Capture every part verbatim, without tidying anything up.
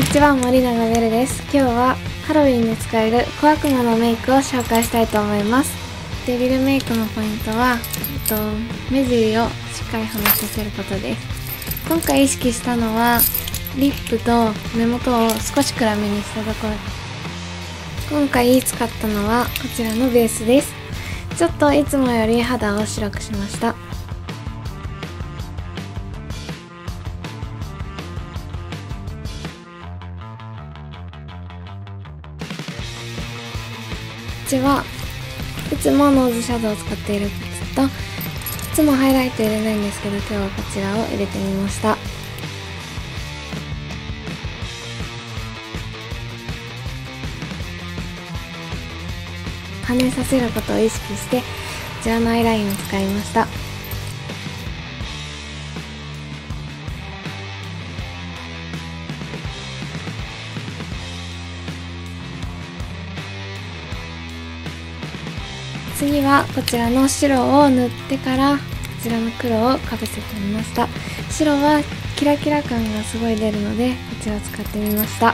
にちは、森永ベルです。今日はハロウィンに使える小悪魔のメイクを紹介したいと思います。デビルメイクのポイントは、えっと、目尻をしっかり離させることです。今回意識したのは、リップと目元を少し暗めにしたところです。今回使ったのはこちらのベースです。ちょっといつもより肌を白くしました。こっちはいつもノーズシャドウを使っているこっちと、いつもハイライト入れないんですけど、今日はこちらを入れてみました。跳ねさせることを意識して、こちらのアイラインを使いました。次はこちらの白を塗ってからこちらの黒をかぶせてみました。白はキラキラ感がすごい出るのでこちらを使ってみました。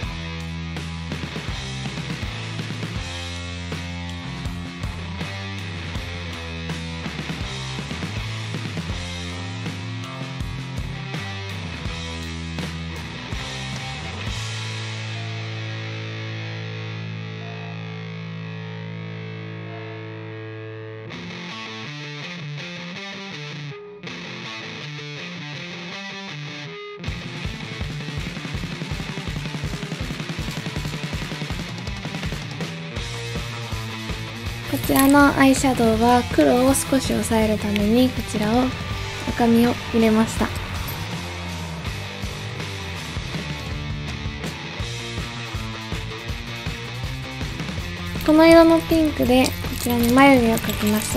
こちらのアイシャドウは黒を少し抑えるためにこちらを赤みを入れました。この色のピンクでこちらに眉毛を描きました。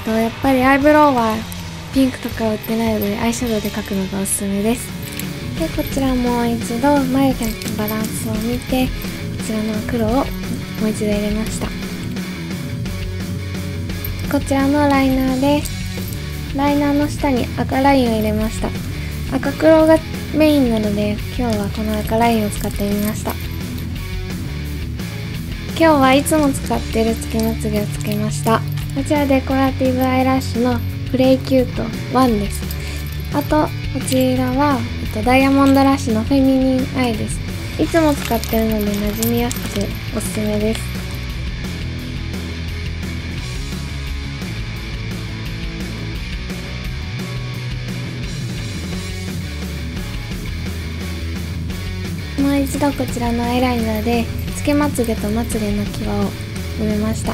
やっぱりアイブロウはピンクとか売ってないのでアイシャドウで描くのがおすすめです。で、こちらもう一度眉毛のバランスを見てこちらの黒をもう一度入れました。こちらのライナーでライナーの下に赤ラインを入れました。赤黒がメインなので今日はこの赤ラインを使ってみました。今日はいつも使っているつけまつげをつけました。こちらデコラティブアイラッシュのプレイキュートワンです。あとこちらは、えっと、ダイヤモンドラッシュのフェミニンアイです。いつも使ってるので馴染みやすくておすすめです。もう一度こちらのアイライナーでつけまつげとまつげの際を埋めました。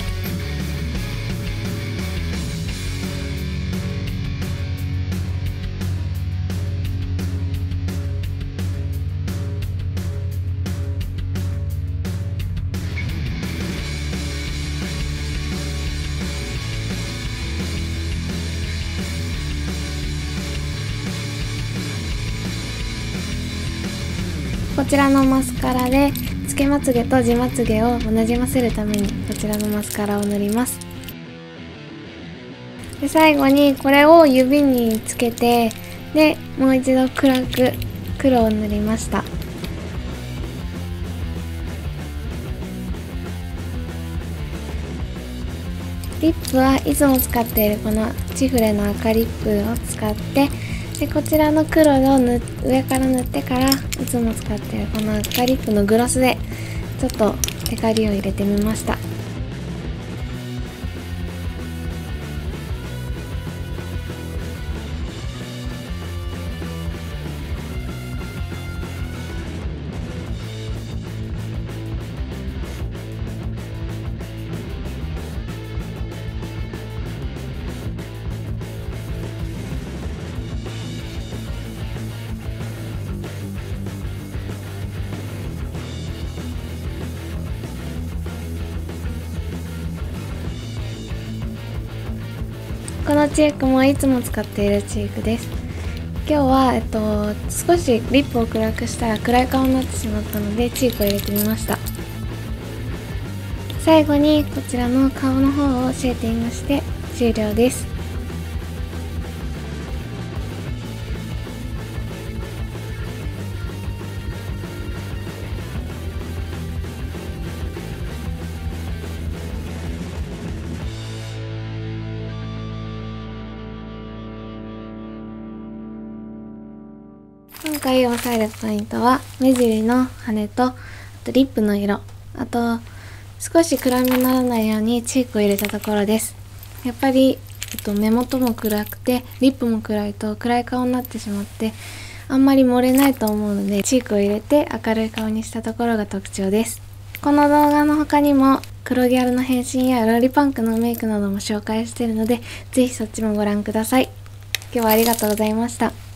こちらのマスカラでつけまつげと地まつげをなじませるためにこちらのマスカラを塗ります。で、最後にこれを指につけて、でもう一度暗く黒を塗りました。リップはいつも使っているこのチフレの赤リップを使って、でこちらの黒を塗上から塗ってからいつも使っているこの赤リップのグロスでちょっとテカリを入れてみました。このチークもいつも使っているチークです。今日は、えっと、少しリップを暗くしたら暗い顔になってしまったのでチークを入れてみました。最後にこちらの顔の方をシェーディングして終了です。 今回押さえるポイントは目尻の羽と、あとリップの色、あと少し暗めにならないようにチークを入れたところです。やっぱり、えっと、目元も暗くてリップも暗いと暗い顔になってしまってあんまり盛れないと思うので、チークを入れて明るい顔にしたところが特徴です。この動画の他にも黒ギャルの変身やロリパンクのメイクなども紹介しているので、ぜひそっちもご覧ください。今日はありがとうございました。